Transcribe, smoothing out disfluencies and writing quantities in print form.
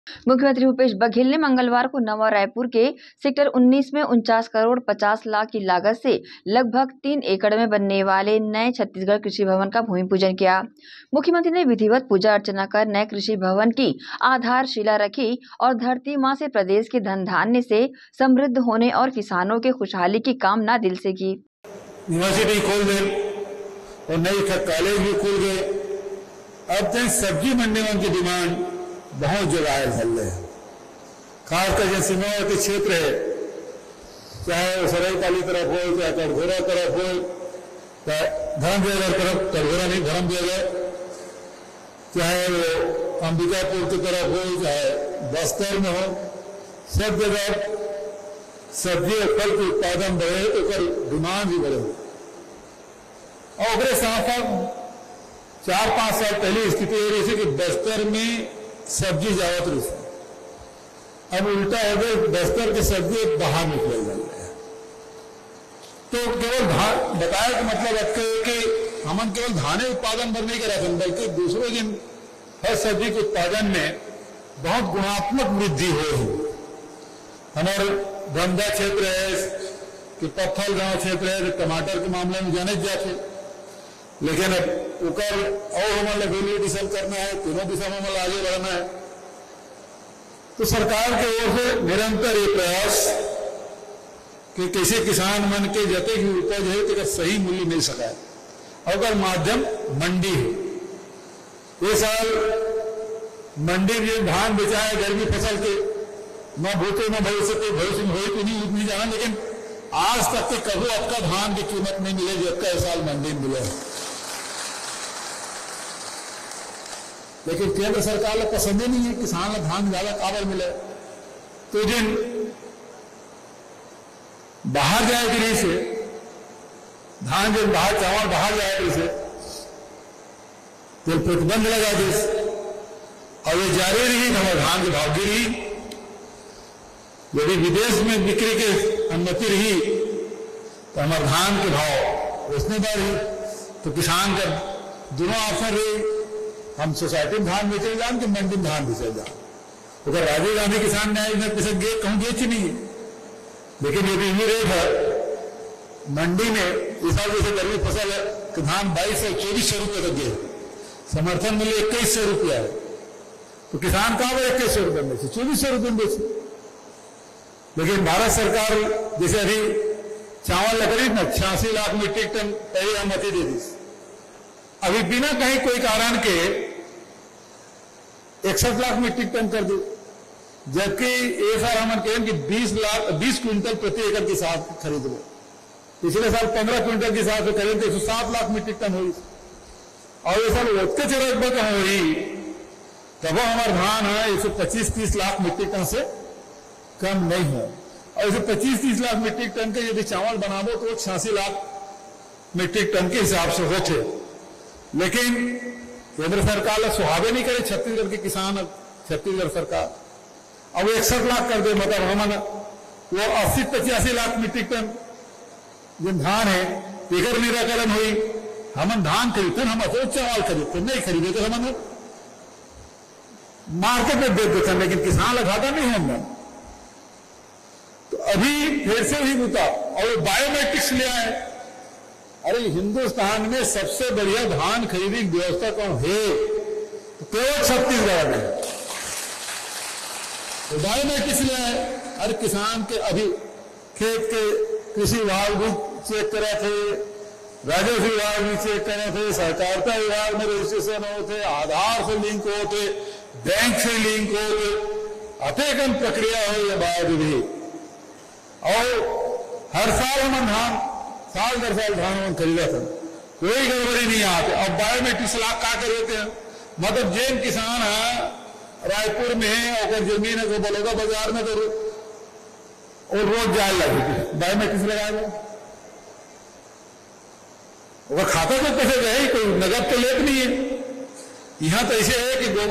मुख्यमंत्री भूपेश बघेल ने मंगलवार को नवा रायपुर के सेक्टर 19 में 49 करोड़ 50 लाख की लागत से लगभग 3 एकड़ में बनने वाले नए छत्तीसगढ़ कृषि भवन का भूमि पूजन किया। मुख्यमंत्री ने विधिवत पूजा अर्चना कर नए कृषि भवन की आधारशिला रखी और धरती मां से प्रदेश के धन धान्य से समृद्ध होने और किसानों के खुशहाली की कामना दिल से की। यूनिवर्सिटी खोल गए और नई कॉलेज भी खुल गए। अब तक सब्जी मंडी में उनकी डिमांड बहुत जगह है धल रहे हैं, खासकर जो सीमावर्ती के क्षेत्र है, चाहे सरायपाली तरफ हो, चाहे कटघोरा तरफ हो, चाहे धर्मजयगढ़ तरफ, कटघोरा नहीं धर्मजयगढ़, चाहे वो अंबिकापुर की तरफ हो, चाहे बस्तर में हो, सब जगह सब्जी और फल के उत्पादन बढ़े तो डिमांड भी बढ़े। और साथ साथ 4-5 साल पहले स्थिति हो रही थी कि बस्तर में सब्जी जावत रही थी, अब उल्टा हो गया, बस्तर की सब्जी बाहर निकल रही है। तो केवल बताया कि मतलब है कि हम केवल धाने उत्पादन पर नहीं कर रहे थे, बल्कि दूसरे दिन हर सब्जी के उत्पादन में बहुत गुणात्मक वृद्धि हो रही। हमारे धंधा क्षेत्र है कि पत्थल गांव क्षेत्र है, टमाटर के मामले में जाने जाते, लेकिन अब उकर और हमारे वैल्यू एडिशन करना है, तीनों दिशा में हमें आगे बढ़ना है। तो सरकार की ओर से निरंतर ये प्रयास कि किसी किसान मन के जते की उपज है तो सही मूल्य मिल सका है, अगर माध्यम मंडी है। ये साल मंडी में धान बेचा है गर्मी फसल के, न भूखे न भविष्य के, भविष्य में हो नहीं जाना, लेकिन आज तक के कभी आपका धान की कीमत नहीं मिले जो आपका इस साल मंडी में मिले। लेकिन केंद्र सरकार को पसंद ही नहीं है किसान को धान ज्यादा काबर मिले। तो जिन बाहर जाए गिरी से धान, जो बाहर चावल बाहर जाए गिरी से तो प्रतिबंध लगा दी और ये जारी रही, हमारे धान के भाव गिरी। यदि विदेश में बिक्री की अनुमति रही तो हमारे धान के भाव उसने बढ़ी, तो किसान का दोनों ऑप्शन रही, हम सोसाइटी में धान बेचे जान कि मंडी में धान बेचे जान। अगर राजीव गांधी किसान न्याय में पैसे कहूं बेच नहीं है, लेकिन यदि यही रेट है मंडी में इस साल जैसे गर्मी फसल है कि धान 2200-2400 रुपये तक गए, समर्थन मूल्य 2100 रुपया है, तो किसान कहां पर 2100 रुपये बेचे, 2400 रुपये बेचे। लेकिन भारत सरकार जैसे अभी चावल लग रही ना 86 लाख मीट्रिक टन पहले अनुमति दे दी, अभी बिना कहीं कोई कारण के 61 लाख मीट्रिक टन कर दी, जबकि एक साल हम कहें कि 20 क्विंटल प्रति एकड़ के साथ खरीद लो। पिछले साल 15 क्विंटल के हिसाब से करें तो 107 लाख मीट्रिक टन हुई, और ये साल उतके चरक कहाँ हुई, तब हमारा धान है 125-30 लाख मीट्रिक टन से कम नहीं है। और इसे 25-30 लाख मीट्रिक टन के यदि चावल बना दो तो 86 लाख मीट्रिक टन के हिसाब से होते। लेकिन केंद्र सरकार ने सुहावे नहीं करे छत्तीसगढ़ के किसान, छत्तीसगढ़ सरकार अब 61 लाख कर दे, मतलब हम वो 80-85 लाख मीट्रिक टन जिन धान है एकर निराकरण हुई। हम धान खरीदते, हम अफोज चावल खरीदते नहीं खरीदे तो हम मार्केट में बेच देते, लेकिन किसान का घाटा नहीं होगा। तो अभी फिर से ही बता और बायोमेट्रिक्स ले आए। अरे हिंदुस्तान में सबसे बढ़िया धान खरीदी व्यवस्था कौन है, तो केवल छत्तीसगढ़ में। तो बायोमेट्रिक्स ले आए। अरे किसान के अभी खेत के कृषि विभाग भी चेक करे थे, राजस्व विभाग भी चेक करे थे, सहकारिता विभाग में रजिस्ट्रेशन होते, आधार से लिंक होते, बैंक से लिंक होते, अतेकन प्रक्रिया हो ये बाद भी। और हर साल हम धान साल दर साल धान खरीदा था, कोई गड़बड़ी नहीं आती। अब बायोमेट्रिक्स लाख का करते हैं, मतलब जैन किसान है रायपुर में है और जमीन है तो बलौदा बाजार में तो और रोज जाए लगे बायोमेट्रिक्स लगाएगा, वो खाता तो कैसे गए, कोई नगद तो लेत नहीं है। यहां तो ऐसे है कि